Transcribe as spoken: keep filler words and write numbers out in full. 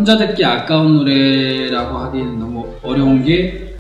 혼자 듣기 아까운 노래라고 하기는 너무 어려운 게